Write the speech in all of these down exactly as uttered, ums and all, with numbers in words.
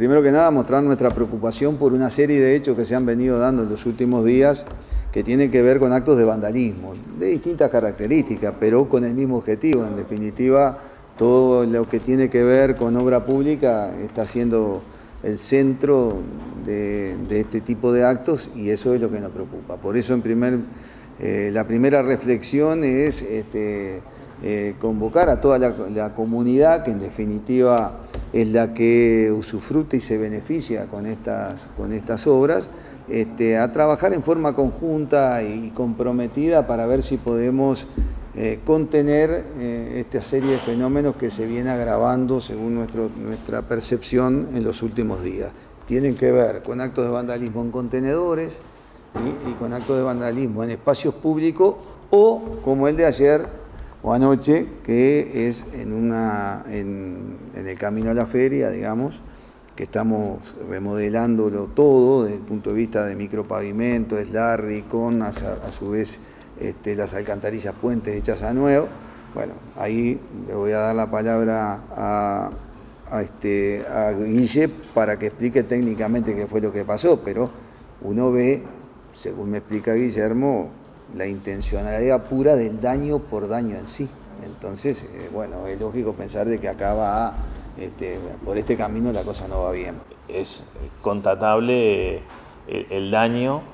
primero que nada, mostrar nuestra preocupación por una serie de hechos que se han venido dando en los últimos días que tienen que ver con actos de vandalismo, de distintas características, pero con el mismo objetivo. En definitiva, todo lo que tiene que ver con obra pública está siendo el centro de, de este tipo de actos y eso es lo que nos preocupa. Por eso, en primer, eh, la primera reflexión es este, eh, convocar a toda la, la comunidad, que en definitiva es la que usufructa y se beneficia con estas, con estas obras, este, a trabajar en forma conjunta y comprometida para ver si podemos Eh, contener eh, esta serie de fenómenos que se viene agravando según nuestro, nuestra percepción en los últimos días. Tienen que ver con actos de vandalismo en contenedores y, y con actos de vandalismo en espacios públicos o como el de ayer o anoche, que es en, una, en, en el camino a la feria, digamos, que estamos remodelándolo todo desde el punto de vista de micropavimento, eslarri, con a, a su vez Este, las alcantarillas puentes hechas a nuevo. Bueno, ahí le voy a dar la palabra a, a, este, a Guille para que explique técnicamente qué fue lo que pasó, pero uno ve, según me explica Guillermo, la intencionalidad pura del daño por daño en sí. Entonces, eh, bueno, es lógico pensar de que acá va, este, por este camino la cosa no va bien. Es constatable el, el daño.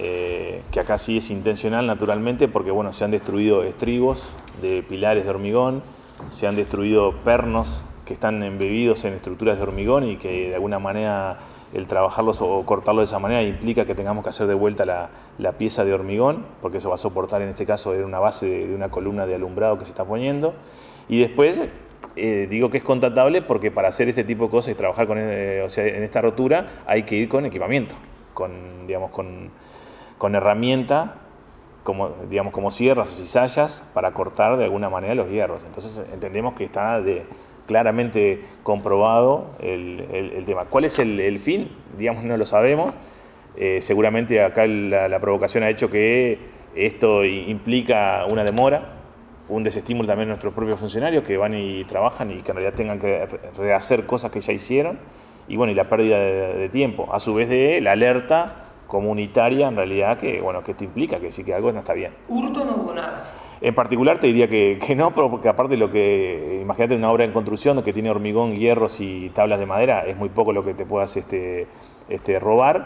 Eh, que acá sí es intencional naturalmente porque bueno, se han destruido estribos de pilares de hormigón, se han destruido pernos que están embebidos en estructuras de hormigón y que de alguna manera el trabajarlos o cortarlos de esa manera implica que tengamos que hacer de vuelta la, la pieza de hormigón, porque eso va a soportar en este caso de una base de, de una columna de alumbrado que se está poniendo. Y después eh, digo que es constatable porque para hacer este tipo de cosas y trabajar con, eh, o sea, en esta rotura hay que ir con equipamiento, con, digamos, con con herramienta, como, digamos, como sierras o cizallas, para cortar de alguna manera los hierros. Entonces entendemos que está de, claramente comprobado el, el, el tema. ¿Cuál es el, el fin? Digamos, no lo sabemos. Eh, seguramente acá la, la provocación ha hecho que esto implica una demora, un desestímulo también de nuestros propios funcionarios que van y trabajan y que en realidad tengan que rehacer cosas que ya hicieron, y bueno, y la pérdida de, de tiempo, a su vez de la alerta comunitaria en realidad que, bueno, que esto implica, que sí que algo no está bien. ¿Hurto no hubo nada? En particular te diría que, que no, porque aparte lo que, imagínate una obra en construcción que tiene hormigón, hierros y tablas de madera, es muy poco lo que te puedas este, este, robar.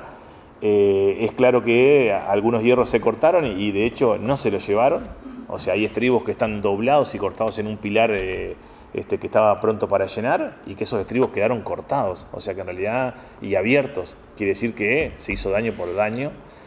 Eh, es claro que algunos hierros se cortaron y, y de hecho no se los llevaron, o sea, hay estribos que están doblados y cortados en un pilar eh, este, que estaba pronto para llenar y que esos estribos quedaron cortados, o sea que en realidad, y abiertos, quiere decir que se hizo daño por daño.